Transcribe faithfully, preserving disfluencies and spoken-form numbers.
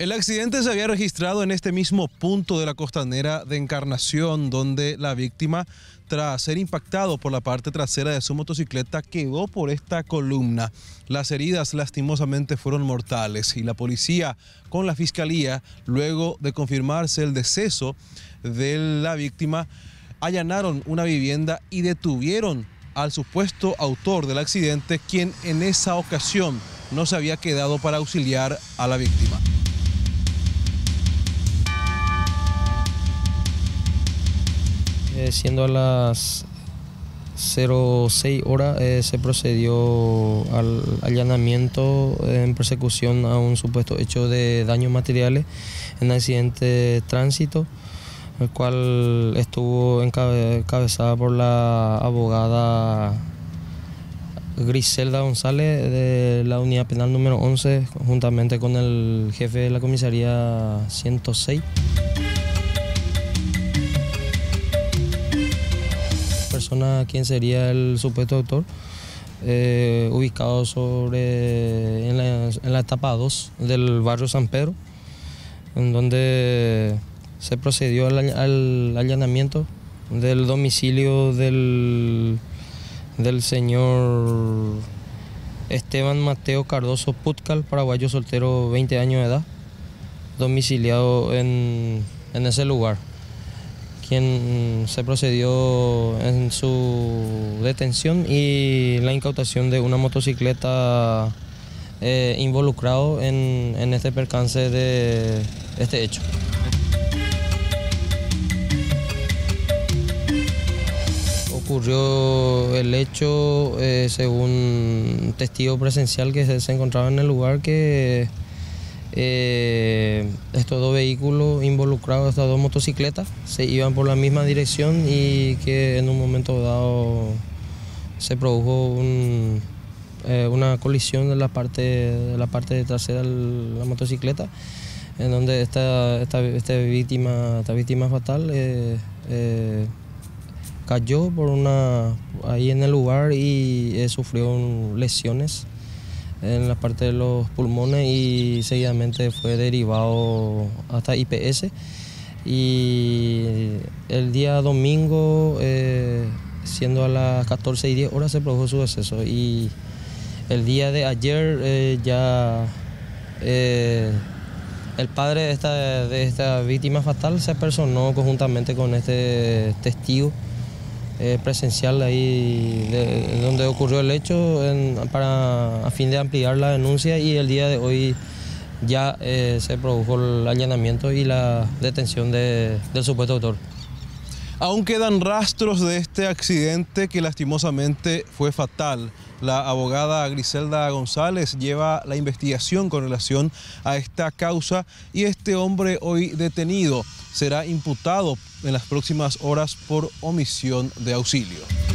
El accidente se había registrado en este mismo punto de la costanera de Encarnación, donde la víctima, tras ser impactado por la parte trasera de su motocicleta, quedó por esta columna. Las heridas lastimosamente fueron mortales y la policía con la fiscalía, luego de confirmarse el deceso de la víctima, allanaron una vivienda y detuvieron al supuesto autor del accidente, quien en esa ocasión no se había quedado para auxiliar a la víctima. Eh, siendo a las cero seis horas eh, se procedió al allanamiento en persecución a un supuesto hecho de daños materiales en accidente de tránsito, el cual estuvo encabezada por la abogada Griselda González de la unidad penal número once, juntamente con el jefe de la comisaría ciento seis. Persona quien sería el supuesto autor, eh, ubicado sobre en la, en la etapa dos del barrio San Pedro, en donde se procedió al, al allanamiento del domicilio del, del señor Esteban Mateo Cardoso Putcal, paraguayo soltero, veinte años de edad, domiciliado en, en ese lugar, quien se procedió en su detención y la incautación de una motocicleta eh, involucrado en, en este percance de este hecho. Ocurrió el hecho, eh, según testigo presencial que se, se encontraba en el lugar, que Eh, estos dos vehículos involucrados, estas dos motocicletas, se iban por la misma dirección y que en un momento dado se produjo un, eh, una colisión de la parte, de la parte trasera de la motocicleta, en donde esta, esta, esta, víctima, esta víctima fatal eh, eh, cayó por una, ahí en el lugar y eh, sufrió lesiones en la parte de los pulmones y seguidamente fue derivado hasta I P S. Y el día domingo, eh, siendo a las catorce y diez horas, se produjo su deceso. Y el día de ayer eh, ya eh, el padre de esta, de esta víctima fatal se personó conjuntamente con este testigo Eh, presencial ahí de, donde ocurrió el hecho en, para, a fin de ampliar la denuncia, y el día de hoy ya eh, se produjo el allanamiento y la detención de, del supuesto autor. Aún quedan rastros de este accidente que lastimosamente fue fatal. La abogada Griselda González lleva la investigación con relación a esta causa y este hombre hoy detenido será imputado en las próximas horas por omisión de auxilio.